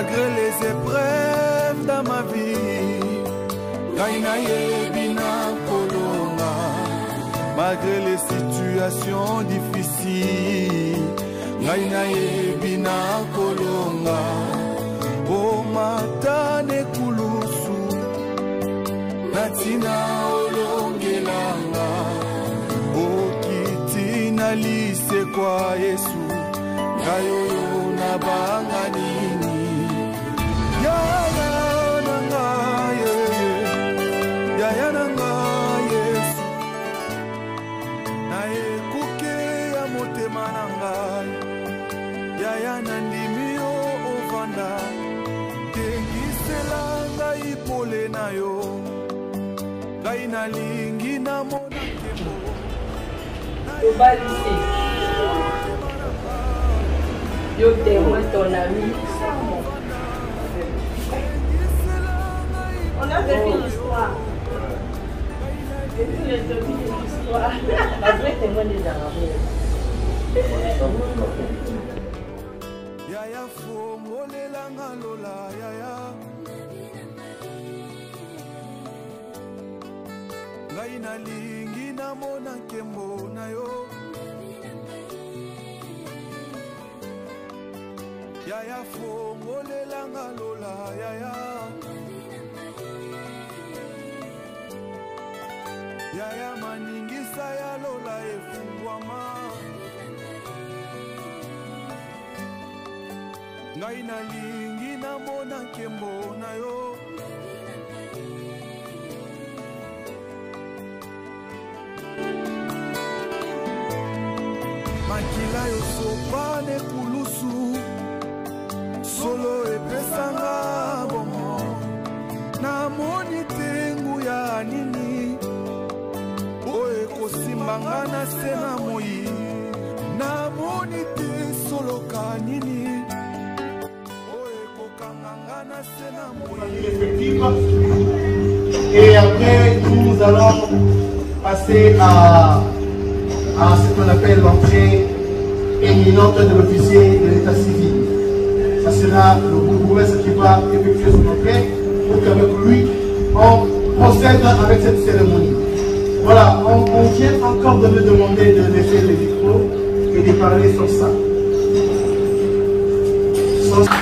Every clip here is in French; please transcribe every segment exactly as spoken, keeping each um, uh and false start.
Malgré les épreuves dans ma vie, Gaïna Yebina Kolonga. Malgré les situations difficiles, Gaïna Yebina Kolonga. O matane kulusu, Natina Olongelanga. O kitina lise kwa Yesu, Gayoyo na banga nini. Yaya nanga ye, Yaya nanga Yesu. Na ekuke ya motema nanga, Yaya nandimi yo ovanda. Tengisela ngai pole na yo, ngai nalingi na mona kemo. Obalisi, yo témoin ton ami. On a vécu l'histoire. Et puis les amis de l'histoire. La vraie témoin des Arabes. Yaya fo molela lola yaya. Ngai nalingi na mona nkembo na yo. Yaya fo molela lola yaya. Yaya maningisa ya lola efungwama. Ngai nalingi na mona nkembo na yo. Makila yo sopane kulusu, solo epesanga bomo. Na moni tengu ya nini, oe kosimbanga na sena moi. Na moni te solo kanini, oe kokanganga na sena moi. Et après, nous allons passer à à ce qu'on appelle l'entrée éminente de l'officier de l'état civil. Ça sera le bourgmestre qui va effectuer son entrée pour qu'avec lui, on procède avec cette cérémonie. Voilà, on, on vient encore de me demander de laisser le micro et de parler sur ça. Sur...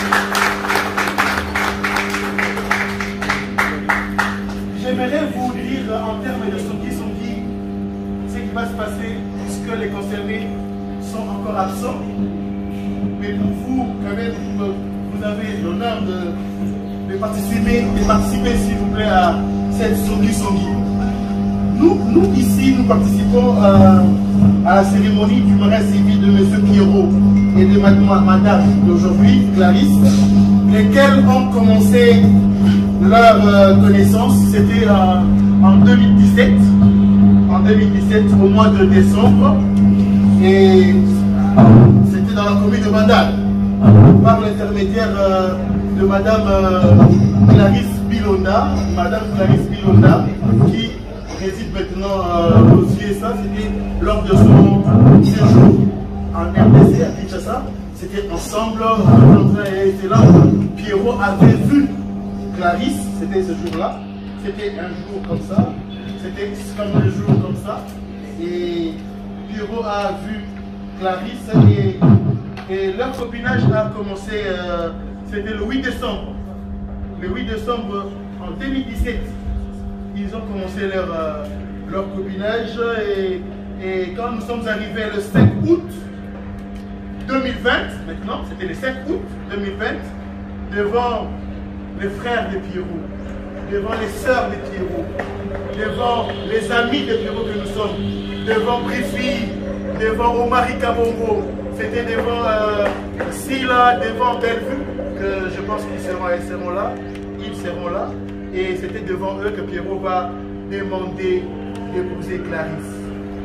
J'aimerais vous dire en termes de Songi Songi ce qui va se passer puisque les concernés sont encore absents. Mais pour vous, quand même, vous avez l'honneur de, de participer, de participer s'il vous plaît à cette Songi Songi. Nous, nous ici, nous participons euh, à la cérémonie du mariage civil de M. Pierrot et de Madame d'aujourd'hui, Clarisse, lesquels ont commencé leur euh, connaissance, c'était euh, en deux mille dix-sept, en deux mille dix-sept au mois de décembre, et c'était dans la commune de Bandal, par l'intermédiaire euh, de Madame euh, Clarisse Bilonda, Madame Clarisse Bilonda, qui réside maintenant euh, au C S A. C'était lors de son séjour en R D C à Kinshasa. C'était ensemble, et c'est là où Pierrot avait vu Clarisse, c'était ce jour-là. C'était un jour comme ça, c'était comme un jour comme ça. Et Pierrot a vu Clarisse et, et leur copinage a commencé, euh, c'était le huit décembre. Le huit décembre en deux mille dix-sept. Ils ont commencé leur, euh, leur copinage et, et quand nous sommes arrivés le cinq août deux mille vingt, maintenant, c'était le cinq août deux mille vingt, devant les frères de Pierrot, devant les sœurs de Pierrot, devant les amis de Pierrot que nous sommes, devant Brifi, devant Omari Kabongo, c'était devant euh, Silla, devant Bellevue, que je pense qu'ils seront, ils seront là, ils seront là. Et c'était devant eux que Pierrot va demander d'épouser Clarisse.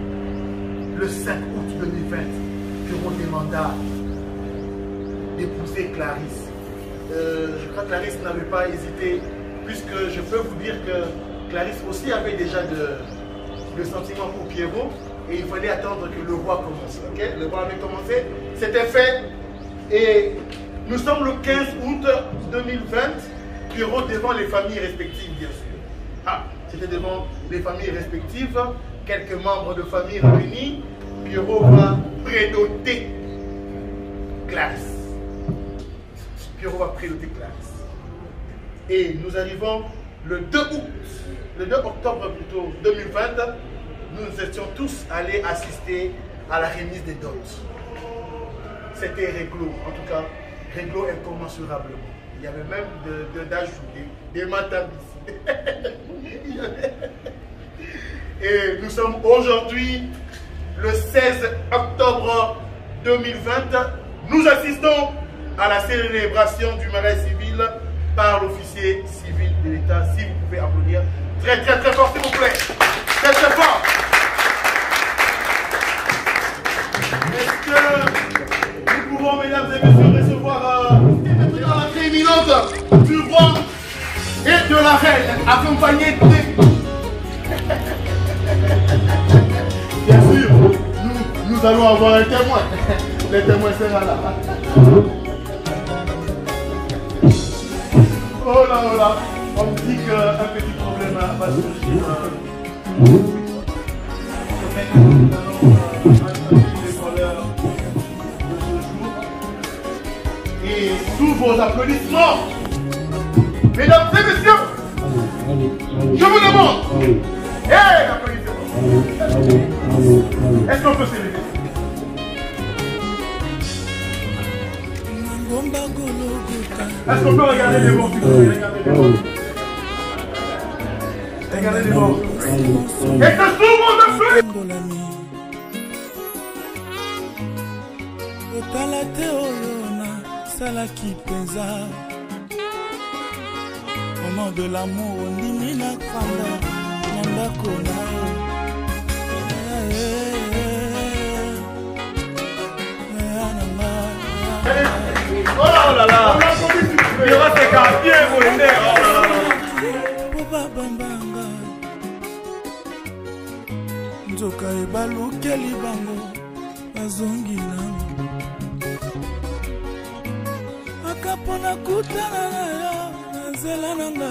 Le cinq août deux mille vingt, Pierrot demanda d'épouser Clarisse. Euh, je crois que Clarisse n'avait pas hésité, puisque je peux vous dire que Clarisse aussi avait déjà de, de sentiments pour Pierrot, et il fallait attendre que le roi commence. Okay? Le roi avait commencé, c'était fait, et Nous sommes le quinze août deux mille vingt, Pierrot devant les familles respectives, bien sûr. Ah, c'était devant les familles respectives, quelques membres de famille réunis. Pierrot va prénoter Clarisse. Pierrot va prénoter Clarisse. Et nous arrivons le deux août, le deux octobre plutôt deux mille vingt, nous étions tous allés assister à la remise des dots. C'était réglo, en tout cas, réglo incommensurablement. Il y avait même d'ajouter des, des matamis. Et nous sommes aujourd'hui le seize octobre deux mille vingt. Nous assistons à la célébration du mariage civil par l'officier civil de l'État. Si vous pouvez applaudir très très très fort, s'il vous plaît. Très très fort. Est-ce que nous pouvons, mesdames et messieurs, recevoir euh, dans la imminente du roi et de la reine, accompagnés des... Bien sûr, nous, nous allons avoir un témoin. Le témoin sera là. Oh là oh là, on me dit qu'un petit problème va surgir. Et sous vos applaudissements, mesdames et messieurs, je vous demande, hey, applaudissez-moi. Est-ce qu'on peut s'élever? Est-ce qu'on peut regarder les mots? Regardez les mots. Regardez les mots. Et c'est souvent de plus. Otala te oyona salaki penza. Au nom de l'amour, ndimi na kanda nandako na yo. Oh là là, il va se quartier, mon nez. Oh là là. Boba bambanga. Nzoka ebalukeli bango bazongi nango. Akapona kutana na yo nzela nanga.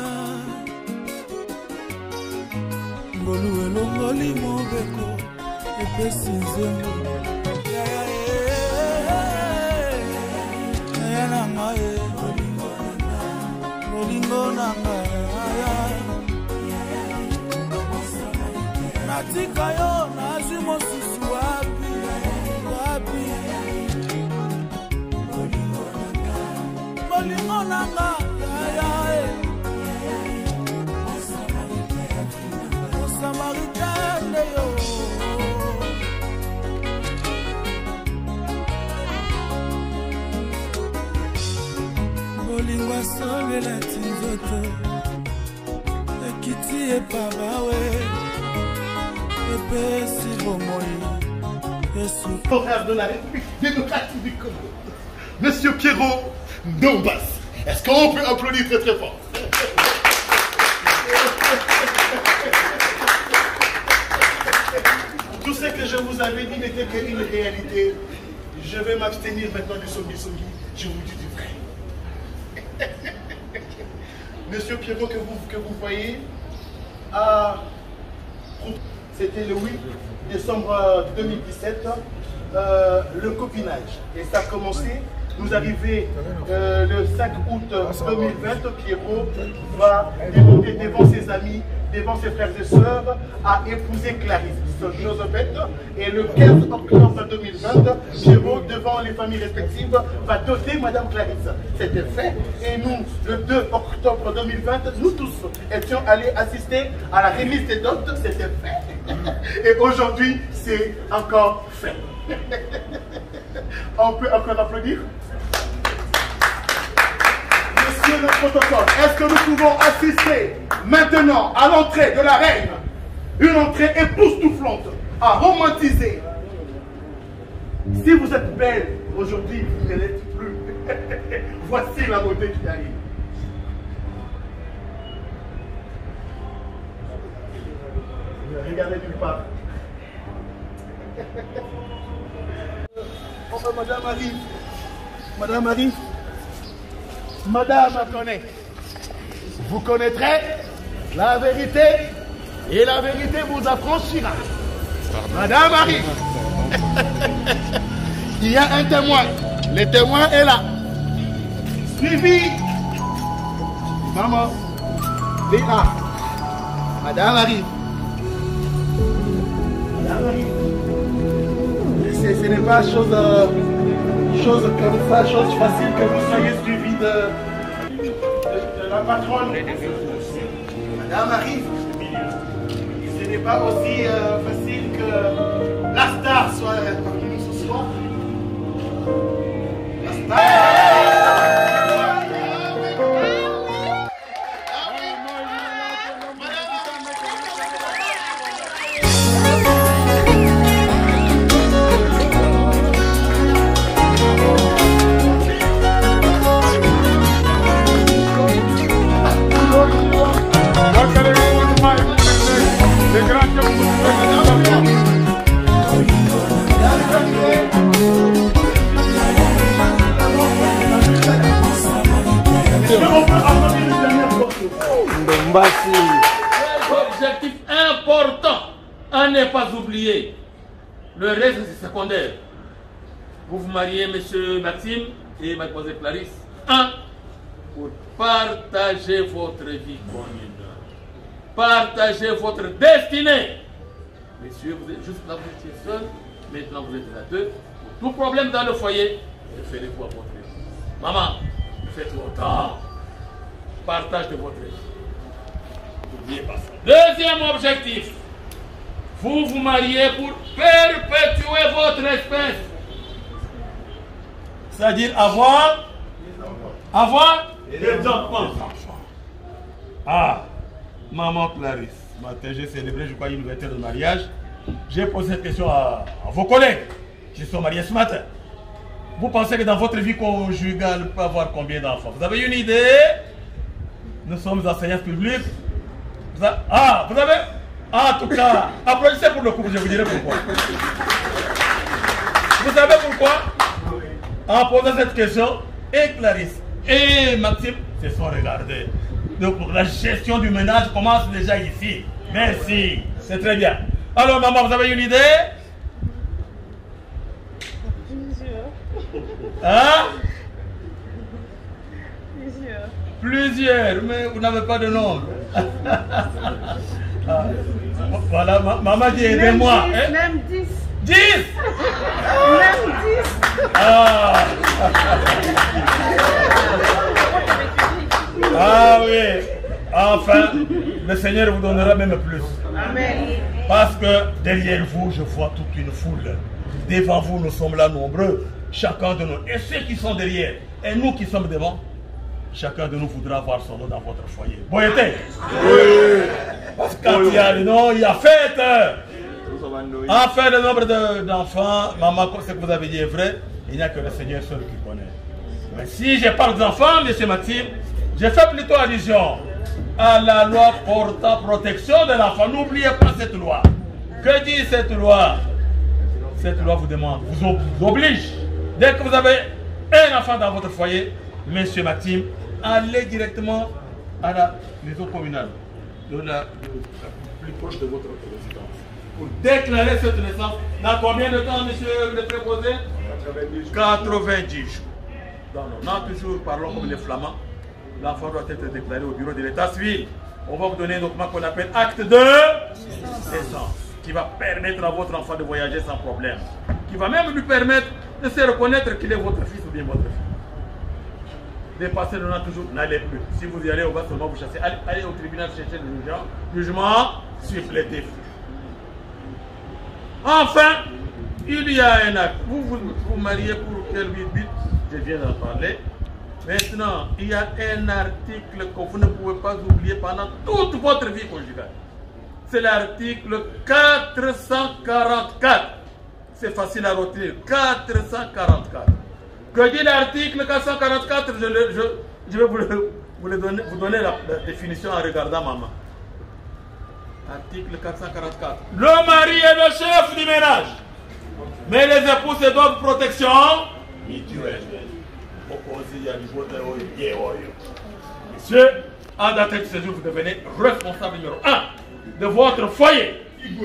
Ngolu elongoli mobeko epesi nzembo. Natika yo nazwi mosusu wapi wapi bolingo nanga yaya Samaritain yo bolingo asobela tinzoto ekiti epabawe Frère de la République démocratique du Congo, Monsieur Pierrot Ndombas. Est-ce qu'on peut applaudir très très fort? Tout ce que je vous avais dit n'était qu'une réalité. Je vais m'abstenir maintenant du songi songi. Je vous dis du vrai. Monsieur Pierrot que vous, que vous voyez a... C'était le huit décembre deux mille dix-sept, euh, le copinage. Et ça a commencé, nous arrivés euh, le cinq août deux mille vingt, Pierrot va démonter devant ses amis, devant ses frères et sœurs, à épouser Clarisse Josobet. Et le quinze octobre deux mille vingt, Pierrot, devant les familles respectives, va doter Madame Clarisse. C'était fait. Et nous, le deux octobre deux mille vingt, nous tous étions allés assister à la remise des dots. C'était fait. Et aujourd'hui, c'est encore fait. On peut encore applaudir? Monsieur le protocole, est-ce que nous pouvons assister maintenant à l'entrée de la reine? Une entrée époustouflante, à romantiser. Si vous êtes belle aujourd'hui, vous ne l'êtes plus. Voici la beauté qui arrive. Regardez nulle part. Enfin, Madame Marie, Madame Marie, madame connaît. Vous connaîtrez la vérité et la vérité vous affranchira. Madame arrive. Il y a un témoin. Le témoin est là. Suivi. Maman. Léa. Madame arrive. Madame arrive. Ce n'est pas chose, euh, chose comme ça, chose facile que vous soyez suivi de, de, de la patronne. Madame arrive. Ce n'est pas aussi euh, facile que la star soit parmi nous ce soir. La star. Objectif important à ne pas oublier. Le reste c'est secondaire. Vous vous mariez, monsieur Maxime et mademoiselle Clarisse. Un, pour partager votre vie commune. Partagez votre destinée. Messieurs, vous êtes juste là, vous étiez seul. Maintenant, vous êtes là deux. Pour tout problème dans le foyer, faites-le-vous à votre vie. Maman, faites-le autant. Partage de votre vie. N'oubliez pas ça. Deuxième objectif. Vous vous mariez pour perpétuer votre espèce. C'est-à-dire avoir, avoir des enfants. Ah, maman Clarisse, ce matin j'ai célébré, je crois, une ouverture de mariage. J'ai posé cette question à, à vos collègues qui sont mariés ce matin. Vous pensez que dans votre vie conjugale, vous pouvez avoir combien d'enfants? Vous avez une idée? Nous sommes enseignants publics. Vous avez, ah, vous avez? Ah, en tout cas, applaudissez pour le couple, je vous dirai pourquoi. Vous savez pourquoi? En posant cette question, et Clarisse et Maxime se sont regardés. Donc la gestion du ménage commence déjà ici. Merci, c'est très bien. Alors maman, vous avez une idée? Plusieurs. Hein? Plusieurs. Plusieurs, mais vous n'avez pas de nombre. Ah, voilà, ma, maman dit aidez-moi. Même, même dix. Dix? Même dix. Ah. Ah oui. Enfin, le Seigneur vous donnera même plus. Amen. Parce que derrière vous, je vois toute une foule. Devant vous, nous sommes là nombreux. Chacun de nous. Et ceux qui sont derrière, et nous qui sommes devant, chacun de nous voudra voir son nom dans votre foyer. Boyété? Oui. Parce que quand il y a le nom, il y a fête. Enfin, le nombre d'enfants, maman, ce que vous avez dit est vrai, il n'y a que le Seigneur seul qui connaît. Mais si je parle d'enfants, M. Maxime, je fais plutôt allusion à la loi portant protection de l'enfant. N'oubliez pas cette loi. Que dit cette loi? Cette loi vous demande, vous oblige, dès que vous avez un enfant dans votre foyer, M. Maxime, allez directement à la maison communale, de la, de, la plus proche de votre résidence, pour déclarer cette naissance. Dans combien de temps, monsieur le préposé? quatre-vingt-dix jours. Dans nos toujours, parlons comme les Flamands. L'enfant doit être déclaré au bureau de l'état civil. On va vous donner un document qu'on appelle acte de naissance, qui va permettre à votre enfant de voyager sans problème, qui va même lui permettre de se reconnaître qu'il est votre fils ou bien votre fille. Dépasser le nom toujours, n'allez plus. Si vous y allez, on va seulement vous chasser. Allez, allez au tribunal chercher le jugement, jugement supplétif. Enfin, il y a un acte. Vous vous, vous mariez pour quel but? Je viens d'en parler. Maintenant, il y a un article que vous ne pouvez pas oublier pendant toute votre vie conjugale. C'est l'article quatre cent quarante-quatre. C'est facile à retenir. quatre cent quarante-quatre. Que dit l'article quatre cent quarante-quatre? Je, je, je vais vous, le, vous, le donner, vous donner la, la définition en regardant maman. Article quatre cent quarante-quatre. Le mari est le chef du ménage. Mais les époux se doivent protection mutuelle. Opposé Monsieur, à dater de ce jour, vous devenez responsable numéro un de votre foyer.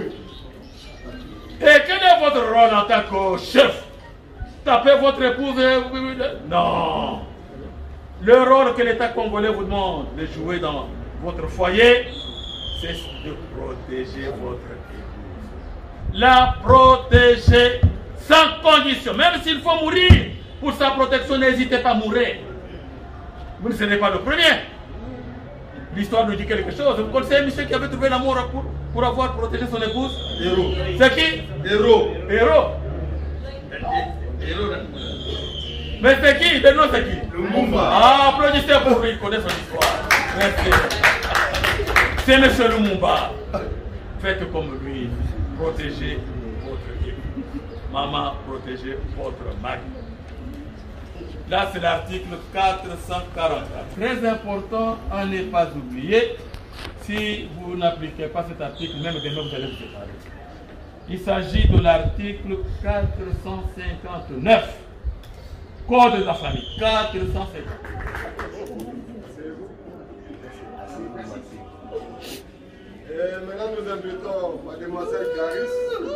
Et quel est votre rôle en tant que chef? Taper votre épouse? Non. Le rôle que l'État congolais vous demande de jouer dans votre foyer, c'est de protéger votre épouse. La protéger sans condition. Même s'il faut mourir pour sa protection, n'hésitez pas à mourir. Vous ne serez pas le premier. L'histoire nous dit quelque chose. Vous connaissez un monsieur qui avait trouvé l'amour pour, pour avoir protégé son épouse? Héros. C'est qui? Héros. Héros. Héros. Mais c'est qui? Le nom c'est qui? Le Lumumba. Ah, applaudissez pour lui, il connaît son histoire. Merci. C'est monsieur Lumumba. Faites comme lui. Protégez votre époux. Maman, protégez votre mari. Là, c'est l'article quatre cent quarante-quatre. Très important à ne pas oublier. Si vous n'appliquez pas cet article, même demain, vous allez vous séparer. Il s'agit de l'article quatre cent cinquante-neuf. Code de la famille. quatre cent cinquante. Et maintenant, nous invitons mademoiselle Clarisse.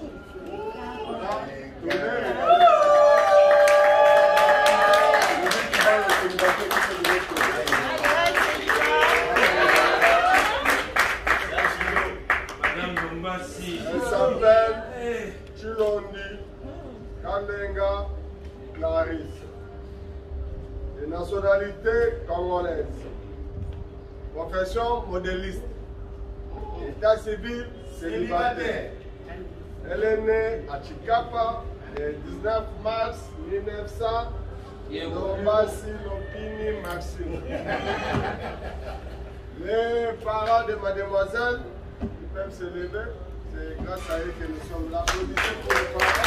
Elle s'appelle Chilondi Kandenga Clarisse. De nationalité congolaise. Profession modéliste. État civil célibataire. Elle est née à Chikapa le dix-neuf mars mille neuf cents. Dombasi Lopini Maxime. Les parents de mademoiselle ils peuvent se lever. C'est grâce à eux que nous sommes là. Applaudissez pour les parents.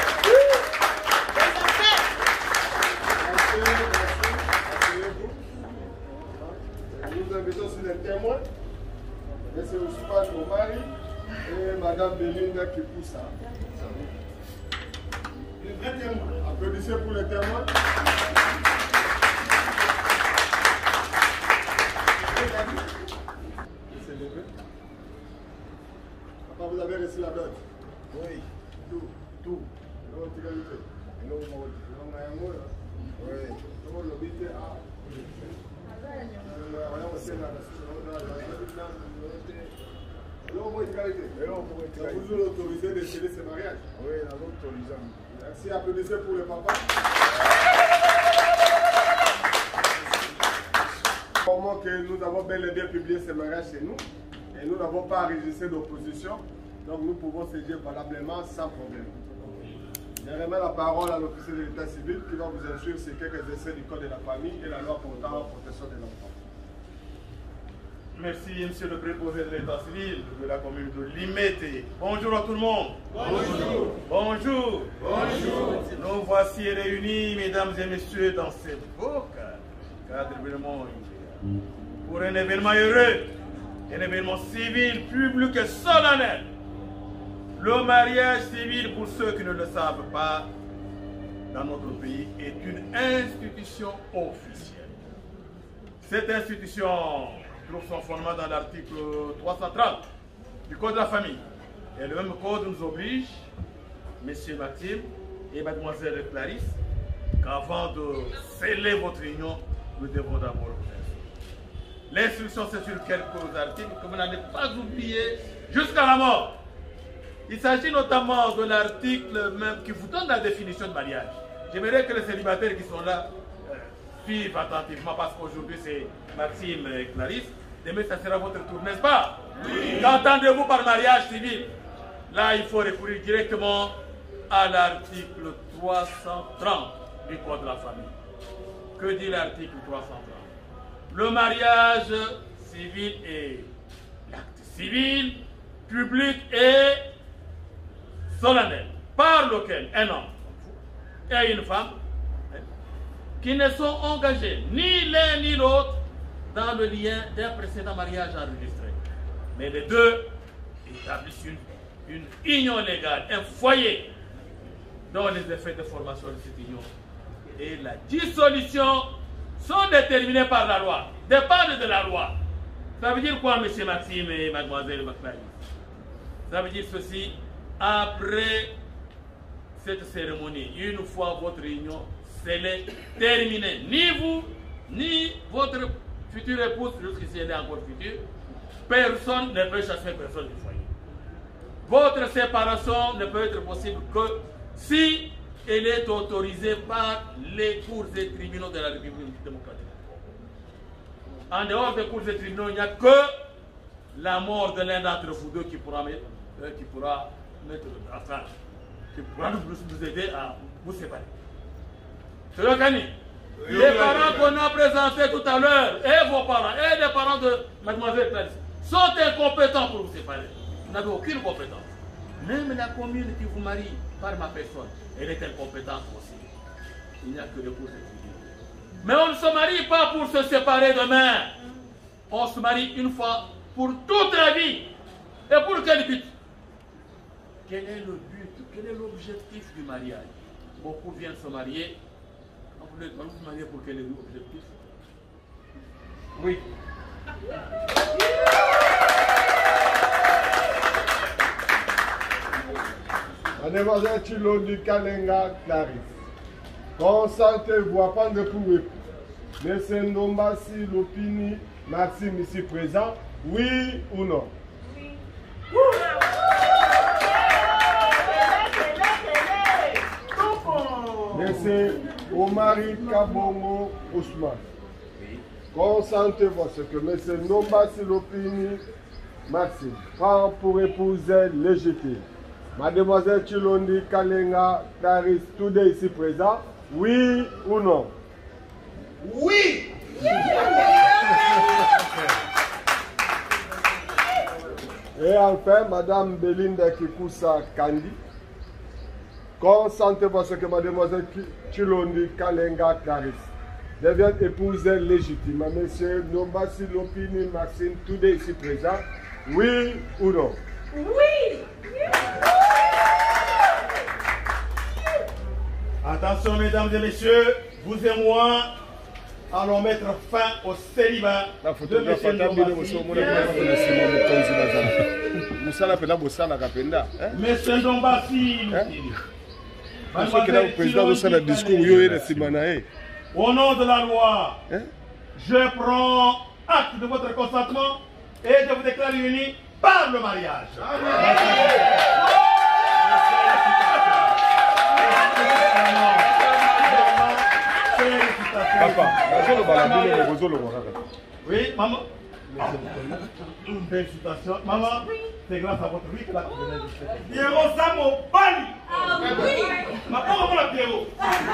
Merci, merci. Asseyez-vous. Nous invitons sur les témoins. Monsieur Ousmane Omari et Madame Belinda Kipoussa. Les vrais témoins. Applaudissez pour les témoins. Papa, vous avez reçu la dot? Oui. Tout. Tout. Oui. Vous nous autorisez de sceller ce mariage? Oui, nous autorisons. Merci, applaudissez pour le papa. Comment que nous avons bel et bien publié ce mariage chez nous et nous n'avons pas enregistré d'opposition, donc nous pouvons séger valablement sans problème. Je remets la parole à l'officier de l'état civil qui va vous instruire sur quelques essais du code de la famille et la loi portant en protection de l'enfant. Merci, monsieur le préposé de l'état civil de la commune de Limete. Bonjour à tout le monde. Bonjour. Bonjour. Bonjour. Nous voici réunis, mesdames et messieurs, dans ce beau cadre d'événement pour un événement heureux, un événement civil, public et solennel. Le mariage civil, pour ceux qui ne le savent pas, dans notre pays, est une institution officielle. Cette institution trouve son fondement dans l'article trois cent trente du Code de la famille. Et le même code nous oblige, Monsieur Maxime et Mademoiselle Clarisse, qu'avant de sceller votre union, nous devons d'abord vous instruire. L'instruction, c'est sur quelques articles que vous n'allez pas oublier jusqu'à la mort. Il s'agit notamment de l'article même qui vous donne la définition de mariage. J'aimerais que les célibataires qui sont là euh, suivent attentivement parce qu'aujourd'hui c'est Maxime et Clarisse. Demain ça sera votre tour, n'est-ce pas? Oui. Qu'entendez-vous par mariage civil? Là il faut recourir directement à l'article trois cent trente du Code de la famille. Que dit l'article trois cent trente? Le mariage civil est l'acte civil, public et solennel, par lequel un homme et une femme qui ne sont engagés ni l'un ni l'autre dans le lien d'un précédent mariage enregistré. Mais les deux établissent une, une union légale, un foyer dont les effets de formation de cette union et la dissolution sont déterminés par la loi, dépendent de la loi. Ça veut dire quoi, monsieur Maxime et mademoiselle Maclay? Ça veut dire ceci, après cette cérémonie, une fois votre réunion scellée, terminée, ni vous, ni votre future épouse, jusqu'ici elle est encore future, personne ne peut chasser personne du foyer. Votre séparation ne peut être possible que si elle est autorisée par les cours et tribunaux de la République démocratique. En dehors des cours et tribunaux, il n'y a que la mort de l'un d'entre vous deux qui pourra mettre, euh, qui pourra mettre enfin, qui pourra nous, nous aider à vous séparer. C'est le Kani. Les parents qu'on a présentés tout à l'heure, et vos parents, et les parents de mademoiselle Clarisse, sont incompétents pour vous séparer. Vous n'avez aucune compétence. Même la commune qui vous marie par ma personne, elle est incompétente aussi. Il n'y a que le cours de tribunal. Mais on ne se marie pas pour se séparer demain. On se marie une fois pour toute la vie. Et pour quel but? Quel est le but? Quel est l'objectif du mariage? Beaucoup viennent se marier. Vous voulez se marier pour quel est l'objectif? Oui. Mademoiselle Chilondi Kalenga Clarisse, consentez-vous à prendre pour époux Monsieur Ndombasi Lopini Maxime ici présent, oui ou non? Oui. Monsieur Omari Kabongo Ousmane, consentez-vous à ce que Monsieur Ndombasi Lopini Maxime prend pour épouse légitime Mademoiselle Chilondi Kalenga Clarisse, tous deux ici présents, oui ou non? Oui. Et enfin, Madame Belinda Kikusa Kandi, consentez-vous à ce que Mademoiselle Chilondi Kalenga Clarisse devienne épouse légitime. Monsieur Ndombasi Lopini Maxime, tous deux ici présents, oui ou non? Oui. Attention, mesdames et messieurs, vous et moi allons mettre fin au célibat de monsieur Ndombasi. Monsieur Ndombasi, au nom de la loi, je prends acte de votre consentement et je vous déclare unis par le mariage. Papa, oui, maman. Félicitations. Maman, c'est grâce à votre vie que la Pierrot, ça mon bali. Ah oui. Ma pauvre la Pierrot.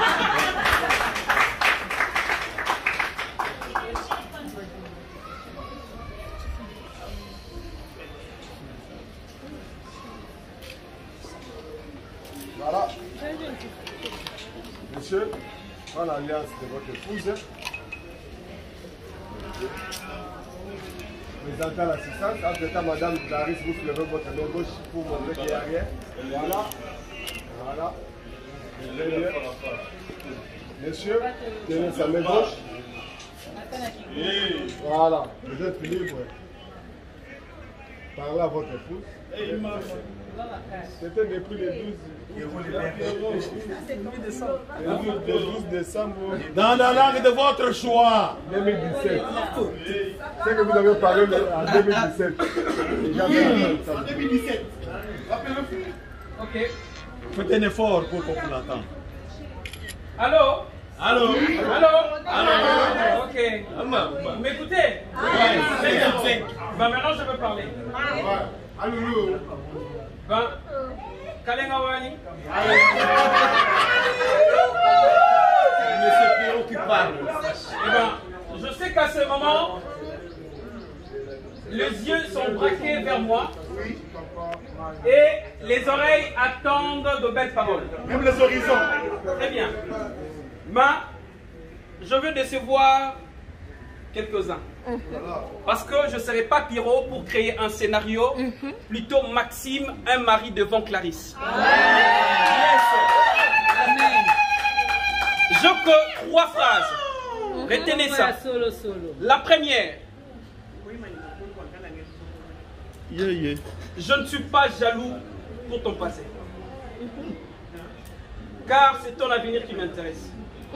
Voilà. Monsieur, prends l'alliance de votre épouse. Présentant l'assistance. Entre-temps, Madame Clarisse, vous soulevez votre main gauche pour montrer qu'il n'y a rien. Voilà. Voilà. Monsieur, tenez sa main gauche. Voilà. Vous êtes libre. Parlez à votre épouse. C'était depuis le douze décembre. Dans la langue de votre choix. deux mille dix-sept. C'est que vous avez parlé en deux mille dix-sept. En deux mille dix-sept. Ok. Faites un effort pour qu'on vous l'entende. Allô? Allô? Allô? Allô? Ok. Vous m'écoutez? Oui. Ben maintenant je peux parler. Allô? Ben, Kalenga Wani. Monsieur Pierrot qui parle. Eh ben, je sais qu'à ce moment, les yeux sont braqués vers moi et les oreilles attendent de belles paroles. Même les horizons. Très bien. Mais je veux décevoir quelques-uns. Parce que je ne serai pas Pierrot pour créer un scénario, plutôt Maxime, un mari devant Clarisse. Yes. Je que trois phrases. Retenez ça. La première. Yeah, yeah. Je ne suis pas jaloux pour ton passé. Car c'est ton avenir qui m'intéresse.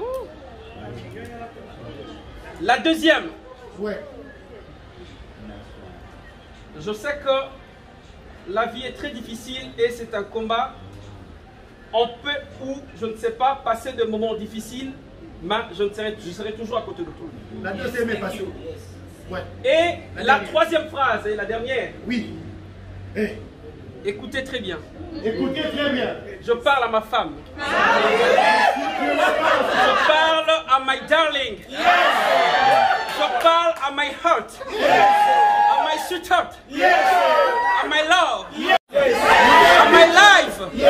La deuxième. Ouais. Je sais que la vie est très difficile et c'est un combat. On peut ou, je ne sais pas, passer de moments difficiles, mais je, ne serai, je serai toujours à côté de toi. La deuxième est passée. Ouais. Et La, la dernière. troisième phrase, et la dernière. Oui. Eh. Écoutez très bien. Écoutez très bien. Je parle à ma femme. Je parle à my darling. Je parle à my heart. À my sweetheart. À my love. À my life.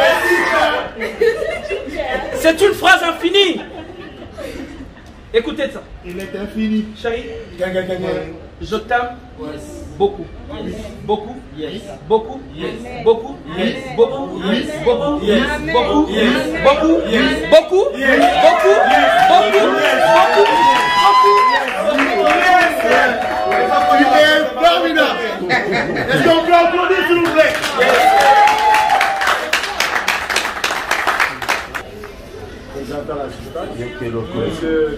C'est une phrase infinie. Écoutez ça. Il est infini. Chérie, Gaga, gaga. je t'aime beaucoup. Beaucoup. Beaucoup. Beaucoup. Beaucoup. Beaucoup. Beaucoup. Beaucoup. Beaucoup. Beaucoup. Il est formidable. Est-ce qu'on peut applaudir s'il vous plaît? Monsieur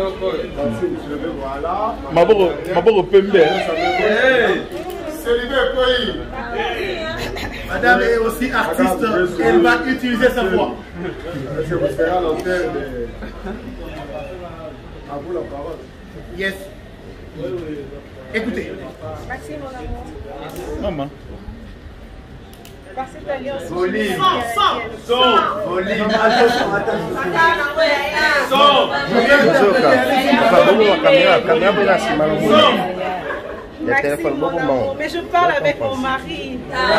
voilà. Maboko Pembe. Madame est aussi artiste, elle va utiliser sa voix. Monsieur, vous serez à l'antenne. À vous la parole. Yes. Écoutez. Maxime, mon amour. Maman. Par cette alliance. Volume. Son, Son. Volume. Attention, attention. Maxime, mon amour. Mais je parle avec mon mari.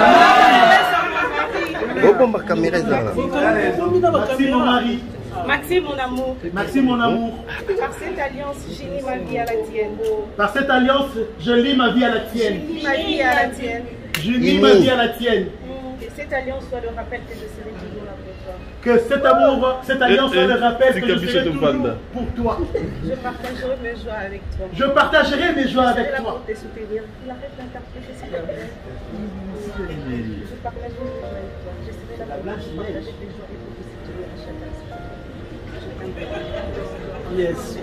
Maxime, mon mari. Maxime, mon amour. Maxime, mon amour. Par cette alliance, j'unis ma vie à la tienne. Par cette alliance, je lie ma vie à la tienne. J'unis ma vie à la tienne. J'unis ma vie à la tienne. Que cette alliance soit le rappel que je serai toujours là pour toi. Que cet amour, cette alliance soit le rappel que je serai toujours pour toi. Je partagerai mes joies avec toi. Je partagerai mes joies avec Je serai là toi. pour te soutenir. Il arrête d'interpréter s'il te plaît. Je partagerai mes joies avec toi. Je serai là pour te partager tes joies et pour te soutenir à chaque instant. Je t'aime. Yes.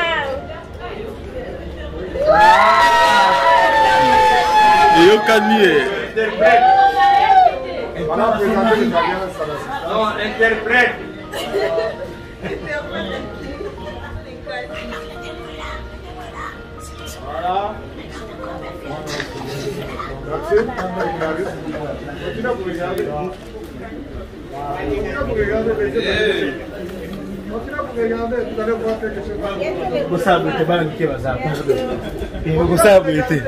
Voilà, présentez les alliances à l'assistance. Non, interprète. Voilà. Maxime, continue à vous regarder. Continue à vous regarder. Continue à vous regarder, vous allez voir quelque chose. Vous savez, c'est pas un qui va ça. Vous savez, c'est.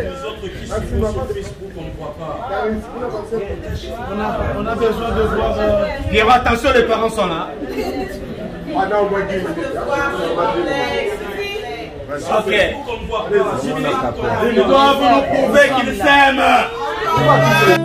On a besoin de voir. Bien, attention, les parents sont là. Ah non, on va dire. Ok. Ils doivent nous prouver qu'ils s'aiment.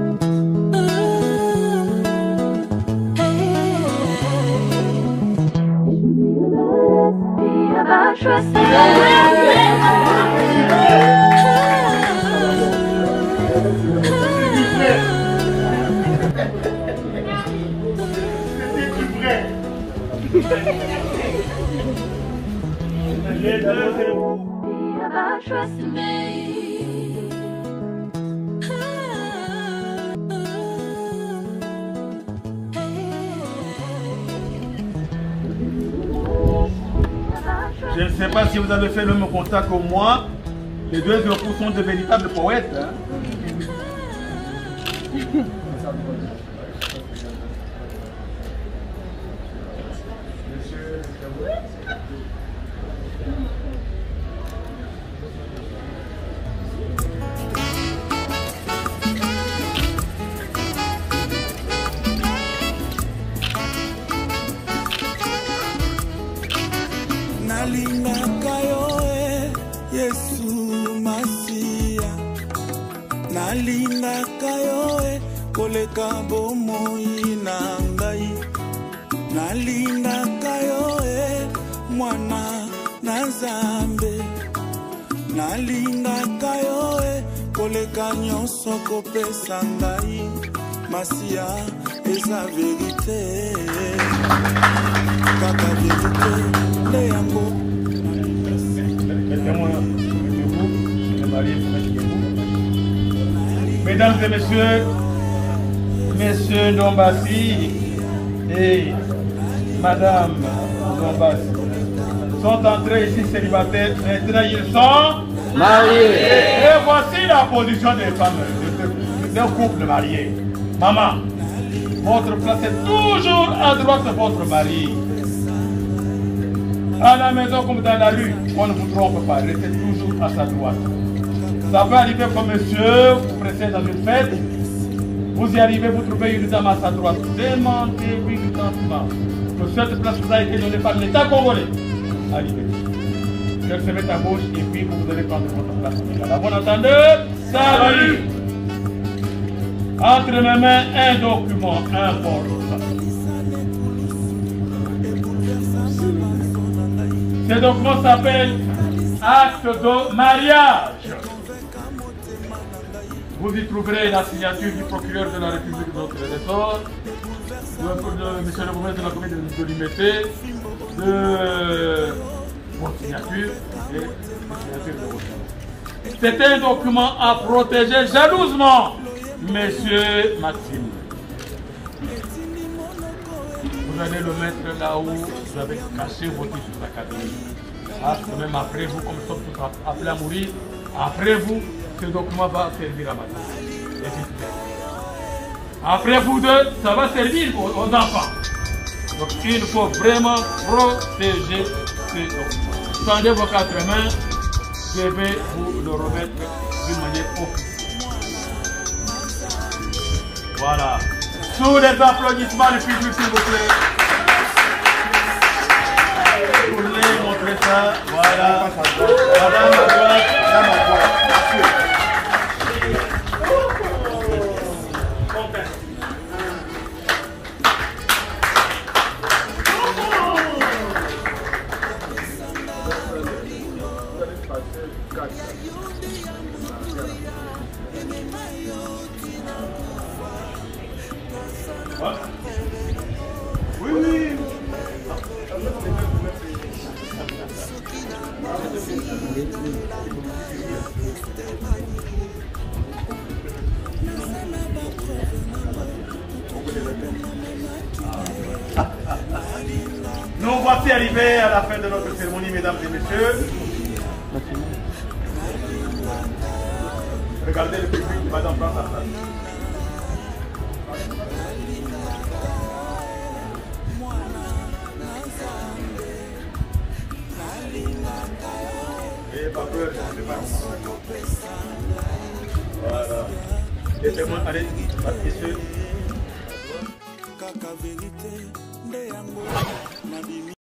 Je ne sais pas si vous avez fait le même constat que moi. Les deux époux sont de véritables poètes. Hein? Nalingaka yo e Yesu Masia, nalingaka yo e koleka bomoi na ngai, nalingaka yo e nalingaka yo e koleka nyonso kopesa ngai masia eza verite kaka verite nde yango. Mesdames et messieurs, Messieurs Ndombassi et Madame Ndombassi sont entrés ici célibataires, maintenant ils sont mariés. Et voici la position des femmes, d'un couple marié. Maman, votre place est toujours à droite de votre mari. À la maison comme dans la rue, on ne vous trompe pas, restez toujours à sa droite. Ça peut arriver comme monsieur, vous pressez dans une fête, vous y arrivez, vous trouvez une dame à sa droite. Demandez-lui gentiment que cette place vous a été donnée par l'État congolais. Arrivez. Qu'elle se mette à gauche et puis vous allez prendre votre place. La bonne entendeur, salut. Entre mes mains, un document important. Ce document s'appelle acte de mariage. Vous y trouverez la signature du procureur de la République de notre ressort, de monsieur le gouverneur de la commune de Limete, de votre signature et la signature de votre. C'est un document à protéger jalousement, monsieur Maxime. Vous allez le mettre là où vous avez caché vos titres académiques. Parce que même après vous, comme nous sommes tous appelés à mourir, après vous, ce document va servir à madame. Après vous deux, ça va servir aux, aux enfants. Donc il faut vraiment protéger ce document. Tendez vos quatre mains, je vais vous le remettre d'une manière officielle. Voilà. Sous les applaudissements du public, s'il vous plaît. Vous voulez montrer ça? Voilà. Madame à droite. Madame à droite. Oui, oui. Nous voici arrivés à la fin de notre cérémonie, mesdames et messieurs. Regardez le public, madame prend sa place. N'ayez pas peur, je ne sais pas. Voilà. Laissez-moi aller, messieurs.